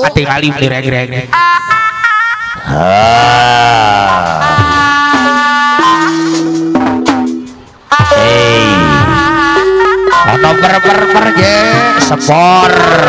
Tinggali direg-reg. Ono ber je sepor.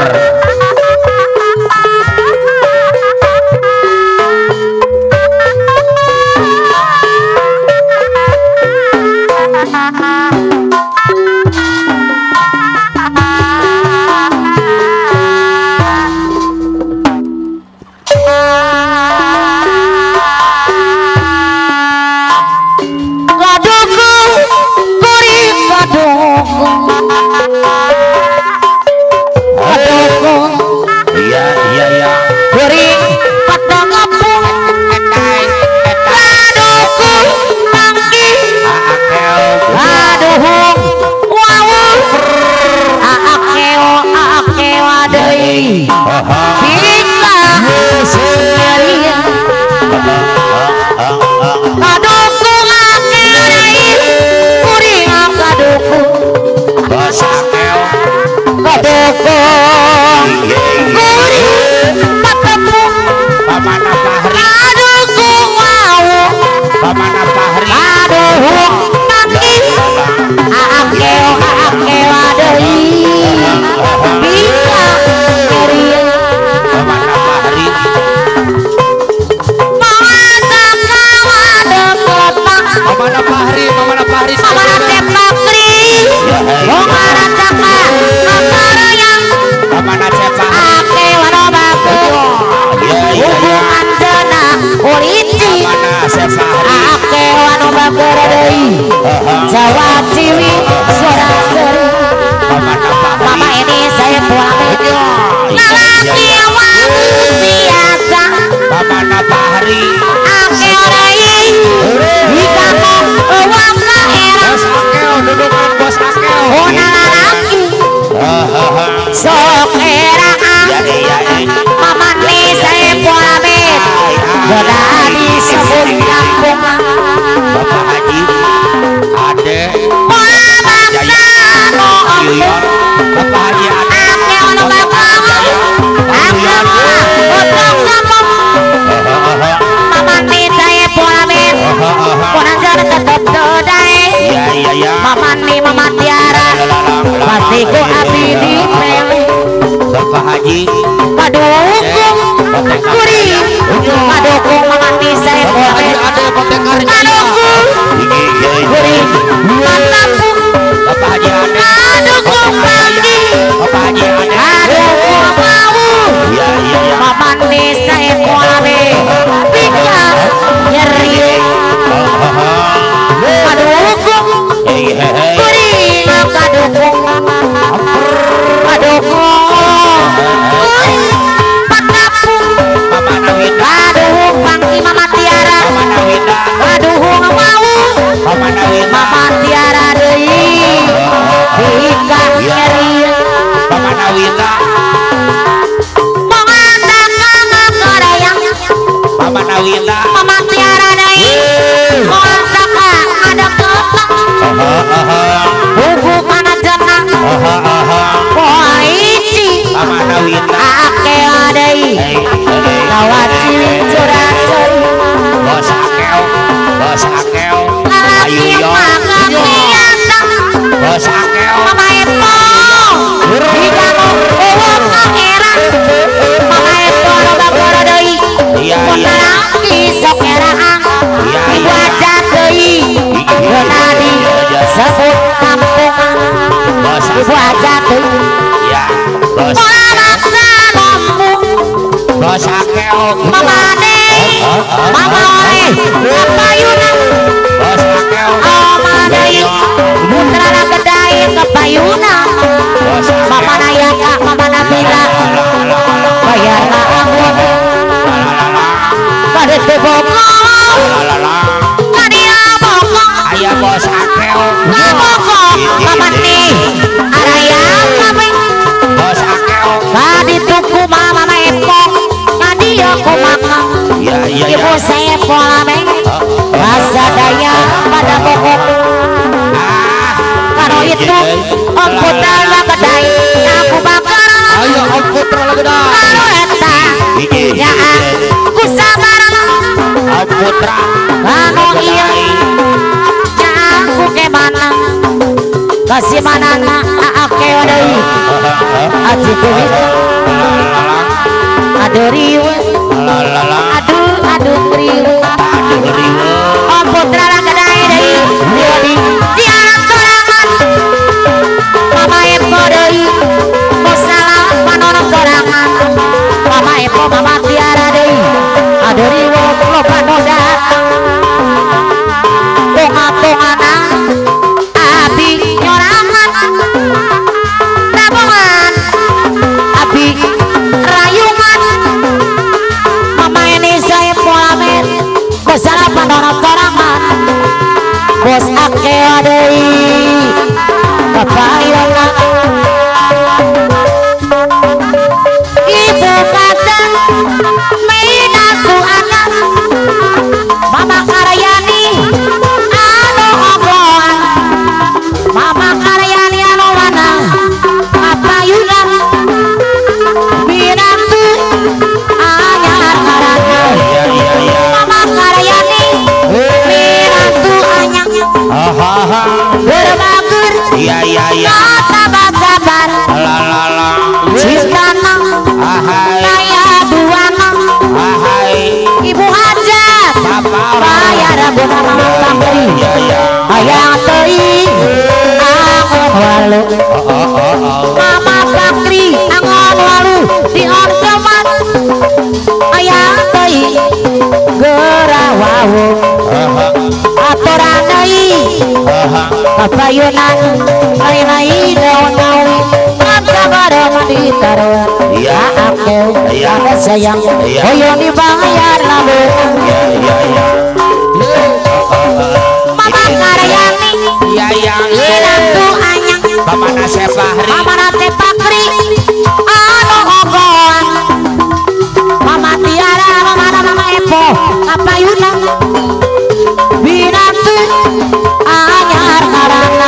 Jawa Ciwi suara seri mama ini saya pulang nalaki waktu biasa Bapak Napahari ake orai hikamu uang era Bos Akel dudukan Bos Akel ona lalaki sok era mama ini saya pulang sudah disebut kampung Bapak Haji Ade Bapak Haji Ade Mama Tiara pasti ku abdi di pele Bapak Haji padukung kuri padukung Mama saya boleh padukung kuri mantapung Bapak Haji Ade padukung lagi Bapak Haji Ade padukung mau Mama saya boleh pika nyeri padukung kuri padukung Mama Nawinda padukung pangi Mama Tiara Mama Nawinda padukung mau Mama Nawinda Mama Tiara deui pika nyeri Mama Nawinda Mama Nawinda Mama Tiara deui montaka ada kepak buku kana jenang poici Mama Nawinda ake deui lawat cilik curah seri Bos Akel lalaki Ayu Yo mangga Bos Akel Mama Epo hikamu uwong pangeran Mama Epo loba goro deui Iya laki sok eraan ibu aja deui tadi sebut kampungan Bos ibu aja deui ya Bos maksa ngomong Bos Akel Mama ne Mama oleh kapayunan Bos Akel Mama deui putra gedai kapayunan Bos Mama Nayaka Mama Nabila bayar anggun pada tebokong kadia bokong Ayah Bos Akel ngabokong Mama nih araya kami Bos Akel tadi tuku Mama Epong kadia kumakang ibu saya pola meng rasa daya pada bokong kalau itu om putra gedai aku bakar ayo Om Putra Legedai kalau eta putra anu iya aku ke mana kasih mana ake deui aji kumis aduh riwe aduh riwe oh putra kadai deui tiara sorangan mama epo deui salah panon sorangan mama epo mama tiara deui aduh riwe lo panoda bunga-bungana abi nyorangan tabungan abi rayungan mama ini saya polamen salah panon sorangan bos ake deui papayona ibu kata minaku anak mama karyani anu ogoan mama karyani anu mana papayona minaku anyar karana mama karyani minaku anyang berbagur kata sabar cinta kaya duana ibu hajat bayar guna mama pamberi ayah tei angon walu mama pakri angon walu di orkeman ayah tei gerawawu aturan deui papayunan nai daun-daun bareng ditaruh ya aku ada sayang hoyo dibayar lalu mama karyani inatu anyang mama nase pakri anu ogoan mama tiara mama epo kapayuna binatu anyar karana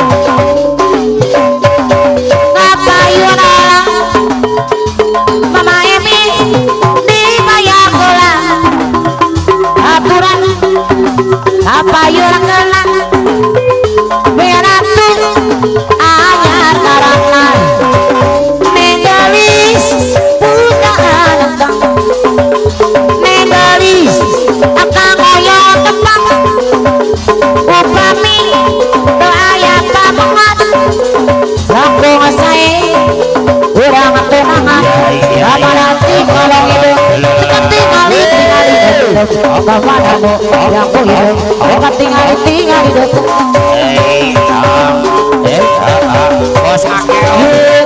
mama Emi dibayar bola aturan apa yurang gelang beratu anyar karana negalis punya anak negalis akan koyo tepang upami doaya pamangat aku ngasai urang tunangan apa nanti kalau hidup tinggal apa kamu yang ku hidup tinggal hidup bos akeo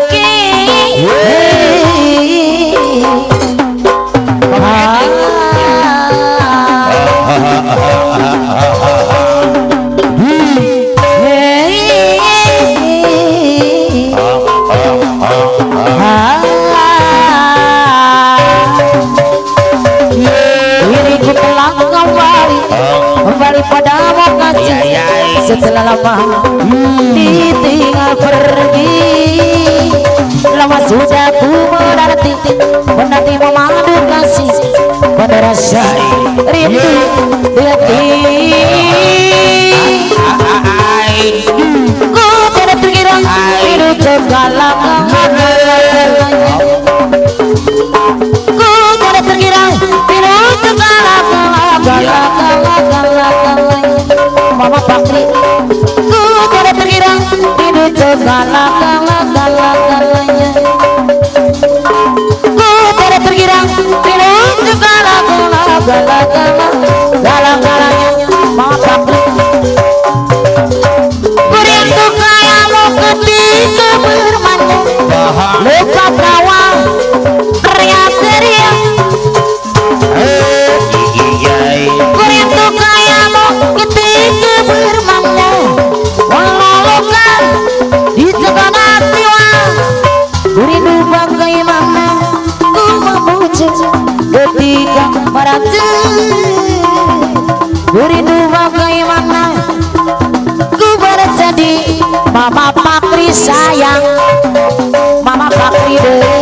kembali pada kasih setelah lama ditinggal pergi lama sudah ku menanti memandu kasih pada rasa rindu di hati ku tidak terkira hidup segala ku tidak terkira hidup segala mama pakri ku tidak terkira hidup segala galanya ku tidak terkira hidup segala galanya mama pakri ku rindu kayamu ketika bermanja lupa kawan teriak-teriak ku rindu kayamu ketika bermanja walau di segala jiwa ku rindu bagaimana ku memuji ketika merasa ku rindu bagaimana ku bersedih mama pakri sayang mama pakri deh